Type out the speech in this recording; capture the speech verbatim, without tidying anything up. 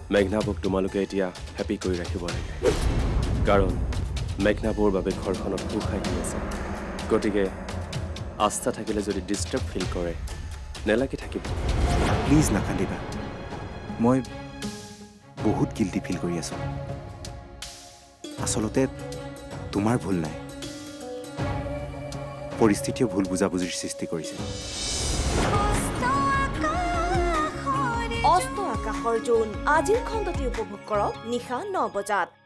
মেঘনাবক তোমালোকে এতিয়া হেপি কৰি ৰাখিব লাগে কাৰণ মেঘনাবৰ বাবে ঘৰখনত সুখাই দি আছে গতিকে আস্থা থাকিলে যদি ডিস্টার্ব ফিল কৰে নেলাগে থাকিব প্লিজ নাকান্দিবা মই বহুত গিল্টি ফিল কৰি আছো আসলতে তোমাৰ ভুল নাই পৰিস্থিতিও ভুল বুজাবুজিৰ সৃষ্টি কৰিছে অস্ত আকাশৰ জোন আজিৰ খণ্ডটি উপভোগ কৰক নিশা ন বজাত।